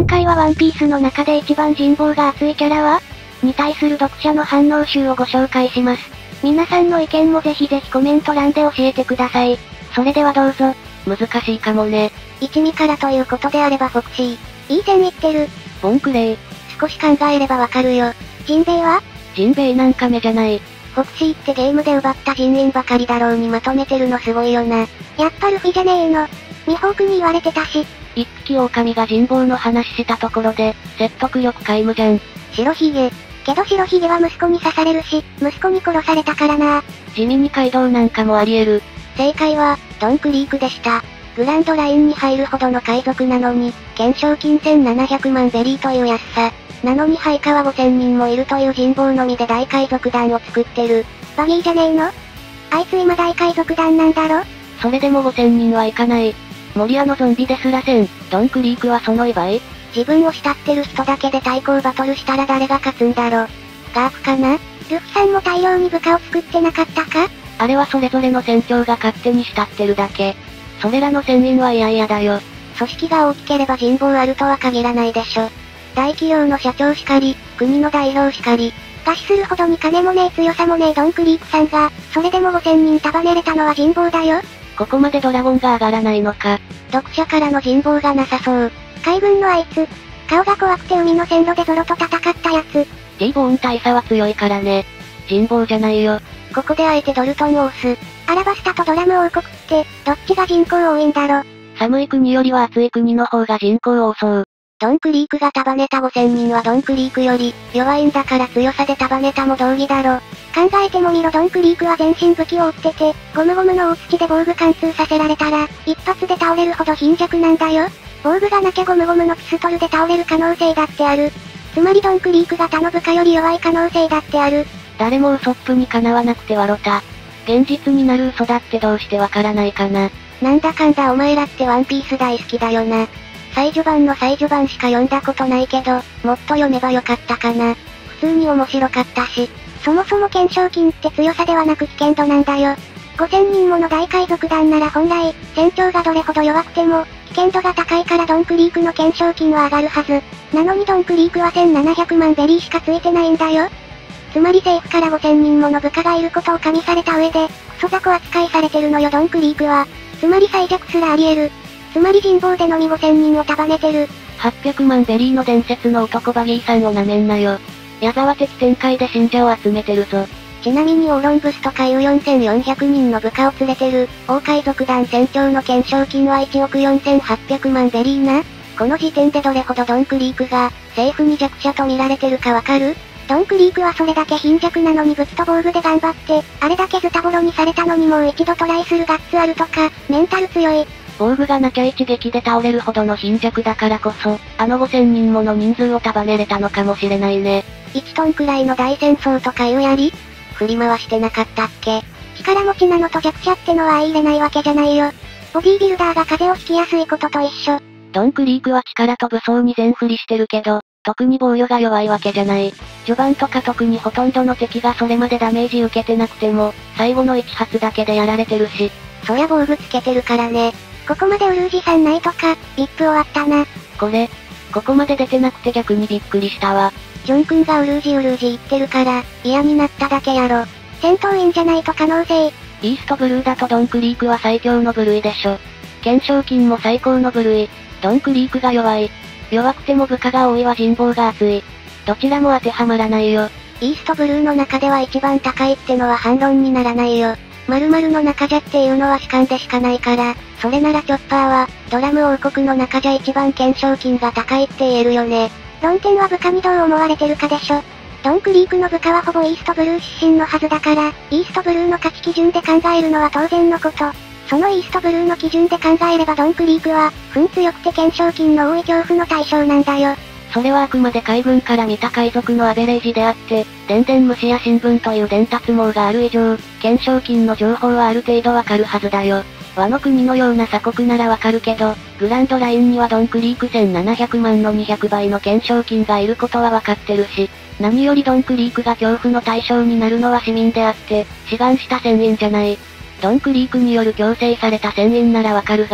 今回はワンピースの中で一番人望が厚いキャラはに対する読者の反応集をご紹介します。皆さんの意見もぜひぜひコメント欄で教えてください。それではどうぞ。 難しいかもね。 一味からということであればフォクシー。いい線いってる。 ボンクレイ。 少し考えればわかるよ。ジンベエはジンベエなんか目じゃない。 フォクシーってゲームで奪った人員ばかりだろうにまとめてるのすごいよな。やっぱルフィじゃねえの。ミホークに言われてたし。 一匹狼が人望の話したところで、説得力皆無じゃん。 白ひげ。けど白ひげは息子に刺されるし、息子に殺されたからな。 地味にカイドウなんかもあり得る。 正解は、ドンクリークでした。グランドラインに入るほどの海賊なのに、懸賞金1700万ベリーという安さ。なのに配下は5000人もいるという人望のみで大海賊団を作ってる。バギーじゃねえの？あいつ今大海賊団なんだろ？ それでも5000人はいかない。モリアのゾンビですら1000。ドンクリークはその倍。 自分を慕ってる人だけで対抗バトルしたら誰が勝つんだろ。ガープかな？ルフィさんも大量に部下を作ってなかったか？ あれはそれぞれの船長が勝手に慕ってるだけ。それらの船員は嫌々だよ。 組織が大きければ人望あるとは限らないでしょ。大企業の社長しかり、国の代表しかり、餓死するほどに金もねえ強さもねえドンクリークさんが、それでも5000人束ねれたのは人望だよ。 ここまでドラゴンが上がらないのか。 読者からの人望がなさそう。海軍のあいつ。顔が怖くて海の線路でゾロと戦ったやつ。 T ボーン大佐は強いからね。人望じゃないよ。 ここであえてドルトンを押す。アラバスタとドラム王国って、どっちが人口多いんだろ。 寒い国よりは暑い国の方が人口多そう。 ドンクリークが束ねた5000人はドンクリークより、弱いんだから強さで束ねたも同義だろ。考えてもみろドンクリークは全身武器を負ってて、ゴムゴムの大土で防具貫通させられたら、一発で倒れるほど貧弱なんだよ。防具がなきゃゴムゴムのピストルで倒れる可能性だってある。つまりドンクリークが他の部下より弱い可能性だってある。 誰もウソップにかなわなくて笑った。現実になる嘘だってどうしてわからないかな。 なんだかんだお前らってワンピース大好きだよな。最序盤の最序盤しか読んだことないけど、もっと読めばよかったかな。普通に面白かったし。そもそも懸賞金って強さではなく危険度なんだよ。5000人もの大海賊団なら本来、船長がどれほど弱くても、危険度が高いからドンクリークの懸賞金は上がるはず。なのにドンクリークは1700万ベリーしかついてないんだよ。つまり政府から5000人もの部下がいることを加味された上で、クソ雑魚扱いされてるのよドンクリークは。つまり最弱すらあり得る。つまり人望でのみ5000人を束ねてる。 800万ベリーの伝説の男バギーさんをなめんなよ。矢沢的展開で信者を集めてるぞ。 ちなみにオーロンブスとかいう4400人の部下を連れてる、大海賊団船長の懸賞金は1億4800万ベリーな。この時点でどれほどドンクリークが、政府に弱者と見られてるかわかる？ドンクリークはそれだけ貧弱なのに武器と防具で頑張って、あれだけズタボロにされたのにもう一度トライするガッツあるとか、メンタル強い。 防具がなきゃ一撃で倒れるほどの貧弱だからこそ、あの5000人もの人数を束ねれたのかもしれないね。 1トンくらいの大戦争とかいうやり？振り回してなかったっけ？力持ちなのと弱者ってのは相入れないわけじゃないよ。ボディービルダーが風邪をひきやすいことと一緒。 ドンクリークは力と武装に全振りしてるけど、特に防御が弱いわけじゃない。序盤とか特にほとんどの敵がそれまでダメージ受けてなくても、最後の1発だけでやられてるし。 そりゃ防具つけてるからね。ここまでウルージさんないとか、ビップ終わったな。 ここまで出てなくて逆にびっくりしたわ。 ジョン君がウルージ言ってるから、嫌になっただけやろ。戦闘員じゃないと可能性。 イーストブルーだとドンクリークは最強の部類でしょ。懸賞金も最高の部類。ドンクリークが弱い。弱くても部下が多いは人望が厚い。どちらも当てはまらないよ。 イーストブルーの中では一番高いってのは反論にならないよ。〇〇の中じゃっていうのは主観でしかないから、それならチョッパーは、ドラム王国の中じゃ一番懸賞金が高いって言えるよね。論点は部下にどう思われてるかでしょ。ドンクリークの部下はほぼイーストブルー出身のはずだから、イーストブルーの価値基準で考えるのは当然のこと。そのイーストブルーの基準で考えればドンクリークは、糞強くて懸賞金の多い恐怖の対象なんだよ。 それはあくまで海軍から見た海賊のアベレージであって、電電虫や新聞という伝達網がある以上、懸賞金の情報はある程度わかるはずだよ。和の国のような鎖国ならわかるけど、グランドラインにはドンクリーク1700万の200倍の懸賞金がいることはわかってるし、何よりドンクリークが恐怖の対象になるのは市民であって、志願した船員じゃない。ドンクリークによる強制された船員ならわかるが、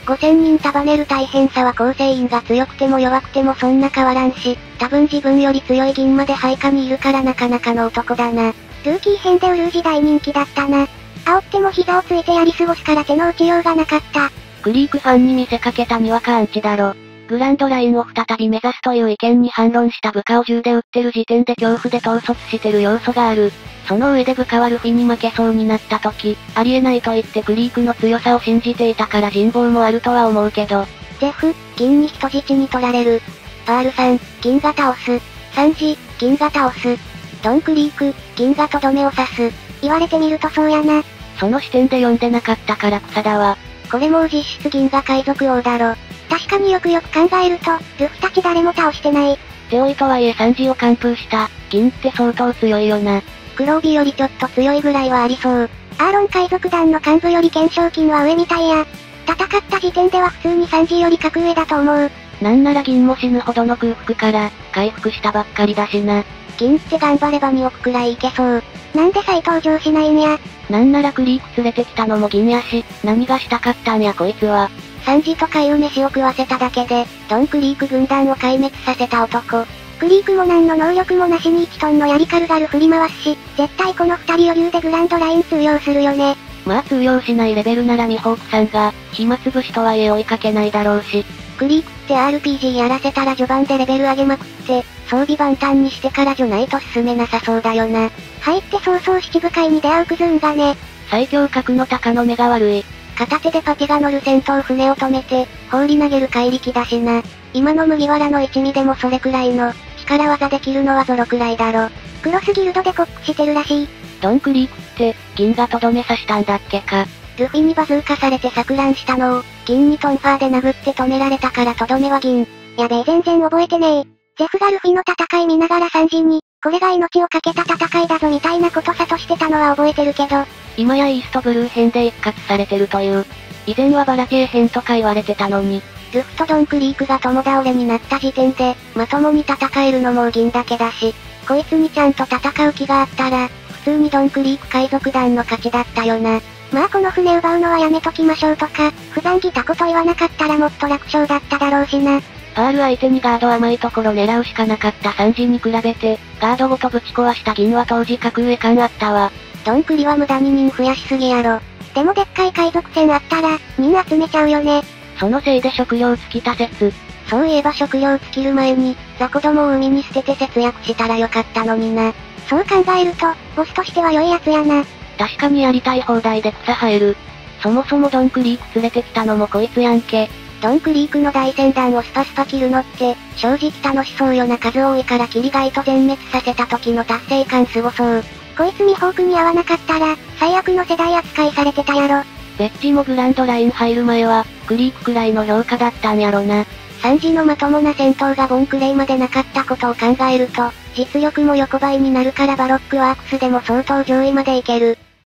5000人束ねる大変さは構成員が強くても弱くてもそんな変わらんし、多分自分より強い銀まで配下にいるからなかなかの男だな。ルーキー編でウルージ大人気だったな。煽っても膝をついてやり過ごすから手の打ちようがなかった。 クリークファンに見せかけたにわかアンチだろ。グランドラインを再び目指すという意見に反論した部下を銃で撃ってる時点で恐怖で統率してる要素がある。その上で部下はルフィに負けそうになった時、ありえないと言ってクリークの強さを信じていたから人望もあるとは思うけど。 ジェフ、銀に人質に取られる。パールさん、銀が倒す。サンジ、銀が倒す。ドンクリーク、銀がとどめを刺す。言われてみるとそうやな。 その視点で読んでなかったから草だわ。 これもう実質銀が海賊王だろ。確かによくよく考えると、ルフたち誰も倒してない。 手負いとはいえサンジを完封した、銀って相当強いよな。 黒帯よりちょっと強いぐらいはありそう。アーロン海賊団の幹部より懸賞金は上みたいや。戦った時点では普通にサンジより格上だと思う。 なんなら銀も死ぬほどの空腹から、回復したばっかりだしな。 銀って頑張れば2億くらいいけそう。なんで再登場しないんや。 なんならクリーク連れてきたのも銀やし、何がしたかったんやこいつは。 サンジと海飯を食わせただけで、ドンクリーク軍団を壊滅させた男。クリークも何の能力もなしに1トンのやり軽々振り回すし、絶対この2人余裕でグランドライン通用するよね。 まあ通用しないレベルならミホークさんが、暇つぶしとはいえ追いかけないだろうし。 クリークって RPG やらせたら序盤でレベル上げまくって、装備万端にしてからじゃないと進めなさそうだよな。入って早々七部会に出会うクズーンがね。 最強格の鷹の目が悪い。 片手でパティが乗る戦闘船を止めて、放り投げる怪力だしな。今の麦わらの一味でもそれくらいの、力技できるのはゾロくらいだろ。クロスギルドでコックしてるらしい。 ドンクリークって、銀がとどめ刺したんだっけか。 ルフィにバズーカされて錯乱したのを、銀にトンファーで殴って止められたからとどめは銀。やべえ全然覚えてねえ。ジェフがルフィの戦い見ながらサンジに、これが命を懸けた戦いだぞみたいなこと諭してたのは覚えてるけど。 今やイーストブルー編で一括されてるという。以前はバラ系編とか言われてたのに。 ルフとドンクリークが共倒れになった時点で、まともに戦えるのも銀だけだし、こいつにちゃんと戦う気があったら、普通にドンクリーク海賊団の勝ちだったよな。まあこの船奪うのはやめときましょうとか、普段来たこと言わなかったらもっと楽勝だっただろうしな。 パール相手にガード甘いところ狙うしかなかったサンジに比べて、ガードごとぶち壊した銀は当時格上感あったわ。 ドンクリは無駄に人増やしすぎやろ。でもでっかい海賊船あったら、人集めちゃうよね。 そのせいで食料尽きた説。 そういえば食料尽きる前に、雑魚どもを海に捨てて節約したらよかったのにな。そう考えると、ボスとしては良いやつやな。 確かにやりたい放題で草生える。そもそもドンクリーク連れてきたのもこいつやんけ。 ドンクリークの大船団をスパスパ切るのって、正直楽しそうよな。数多いからキリガイと全滅させた時の達成感すごそう。こいつミホークに合わなかったら、最悪の世代扱いされてたやろ。 ベッジもグランドライン入る前は、クリークくらいの評価だったんやろな。 サンジのまともな戦闘がボンクレイまでなかったことを考えると、実力も横ばいになるからバロックワークスでも相当上位までいける。